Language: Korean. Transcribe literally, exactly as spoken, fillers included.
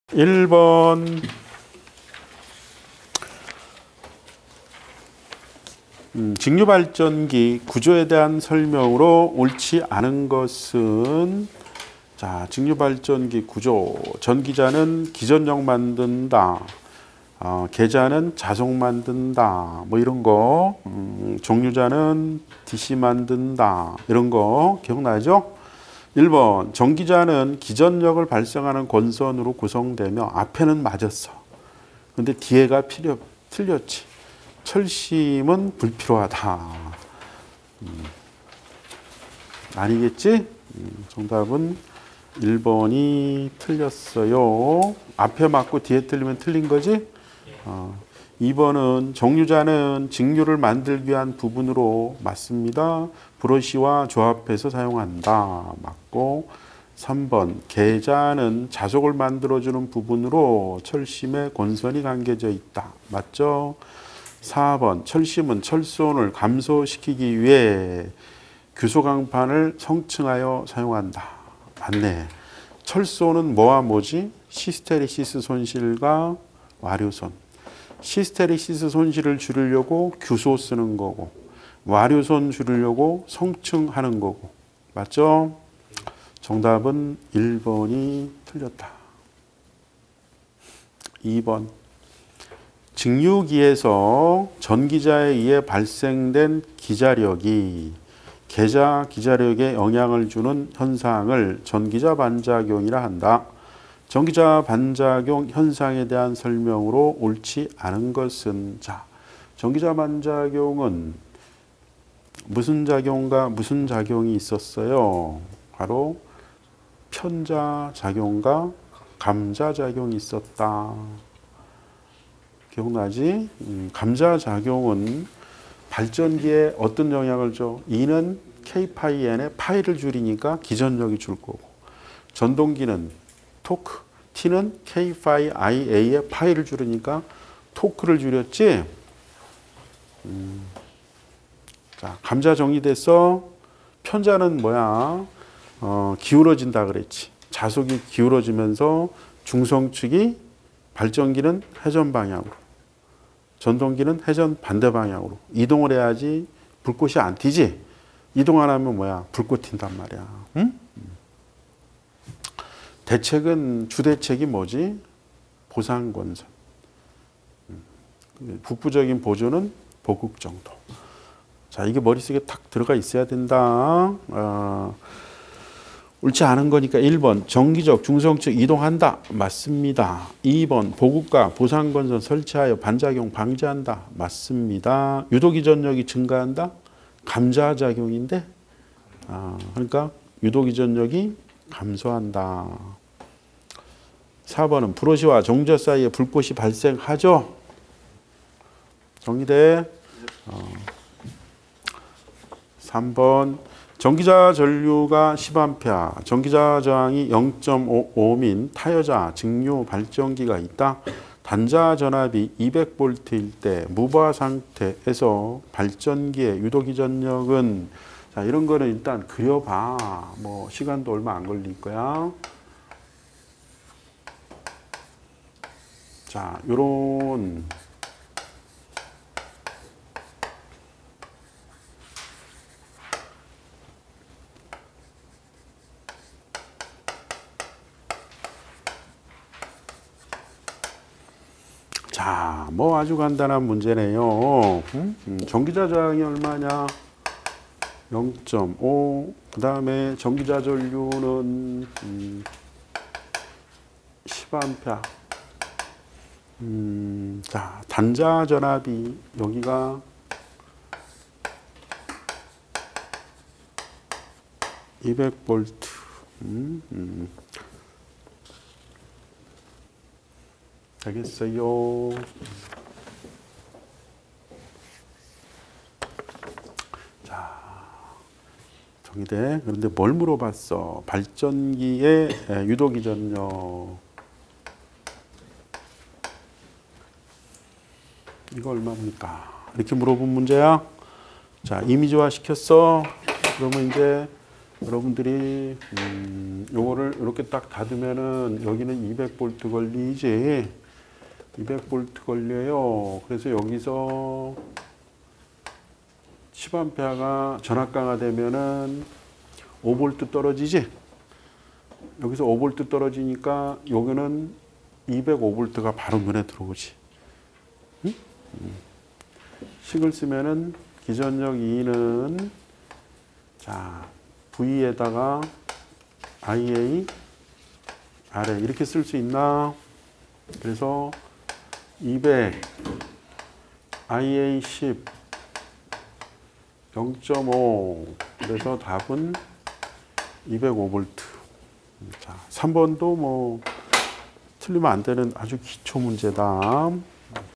일 번 음, 직류발전기 구조에 대한 설명으로 옳지 않은 것은 자, 직류발전기 구조. 전기자는 기전력 만든다. 어, 계자는 자속 만든다. 뭐 이런 거. 음, 종류자는 디씨 만든다. 이런 거 기억나죠? 일 번 전기자는 기전력을 발생하는 권선으로 구성되며 앞에는 맞았어. 근데 뒤에가 필요, 틀렸지. 철심은 불필요하다. 음, 아니겠지? 음, 정답은 일 번이 틀렸어요. 앞에 맞고 뒤에 틀리면 틀린 거지? 어, 이 번은 정류자는 직류를 만들기 위한 부분으로 맞습니다. 브러쉬와 조합해서 사용한다. 맞고 삼 번 계자는 자속을 만들어주는 부분으로 철심에 권선이 감겨져 있다. 맞죠? 사 번 철심은 철수온을 감소시키기 위해 규소강판을 성층하여 사용한다. 맞네. 철수온은 뭐와 뭐지? 시스테리시스 손실과 와류손. 시스테리시스 손실을 줄이려고 규소 쓰는 거고 와류손 줄이려고 성층하는 거고. 맞죠? 정답은 일 번이 틀렸다. 이 번 직류기에서 전기자에 의해 발생된 기자력이 계자 기자력에 영향을 주는 현상을 전기자 반작용이라 한다. 전기자 반작용 현상에 대한 설명으로 옳지 않은 것은 자, 전기자 반작용은 무슨 작용과 무슨 작용이 있었어요? 바로 편자 작용과 감자 작용이 있었다. 기억나지? 음, 감자 작용은 발전기에 어떤 영향을 줘? E는 K파이 N에 파이를 줄이니까 기전력이 줄 거고 전동기는 토크, T는 K파이 아이에이에 파이를 줄이니까 토크를 줄였지? 음, 자, 감자 정리됐어? 편자는 뭐야? 어, 기울어진다 그랬지. 자속이 기울어지면서 중성축이 발전기는 회전 방향으로 전동기는 회전 반대 방향으로 이동을 해야지 불꽃이 안 튀지. 이동 안 하면 뭐야? 불꽃 튄단 말이야. 응? 대책은 주대책이 뭐지? 보상권선. 북부적인 보조는 보국 정도. 자, 이게 머릿속에 탁 들어가 있어야 된다. 어, 옳지 않은 거니까 일 번 정기적 중성축 이동한다. 맞습니다. 이 번 보국과 보상건선 설치하여 반작용 방지한다. 맞습니다. 유도기전력이 증가한다. 감자작용인데 아, 그러니까 유도기전력이 감소한다. 사 번은 브러쉬와 정자 사이에 불꽃이 발생하죠. 정리돼. 어. 삼 번 전기자 전류가 십 암페어, 전기자 저항이 영 점 오 옴인 타여자 직류 발전기가 있다. 단자 전압이 이백 볼트일 때 무바 상태에서 발전기의 유도기전력은 자, 이런 거는 일단 그려봐. 뭐 시간도 얼마 안 걸릴 거야. 자, 요런 자, 뭐 아주 간단한 문제네요. 음? 음, 전기자 저항이 얼마냐? 영 점 오. 그 다음에 전기자 전류는 음, 십 암페어. 음, 자, 단자 전압이 여기가 이백 볼트. 음, 음. 되겠어요. 자, 정리돼. 그런데 뭘 물어봤어? 발전기의 유도기전력. 이거 얼마입니까? 이렇게 물어본 문제야. 자, 이미지화 시켰어. 그러면 이제 여러분들이 음, 요거를 이렇게 딱 닫으면은 여기는 이백 볼트 걸리지. 이백 볼트 걸려요. 그래서 여기서 십 암페어가 전압 강화되면은 오 볼트 떨어지지. 여기서 오 볼트 떨어지니까 여기는 이백오 볼트가 바로 눈에 들어오지. 응? 음. 식을 쓰면은 기전력 E는 자 V에다가 아이에이 아래 이렇게 쓸 수 있나? 그래서 이백 아이에이 십 영 점 오 그래서 답은 이백오 볼트. 자, 삼 번도 뭐 틀리면 안 되는 아주 기초 문제다.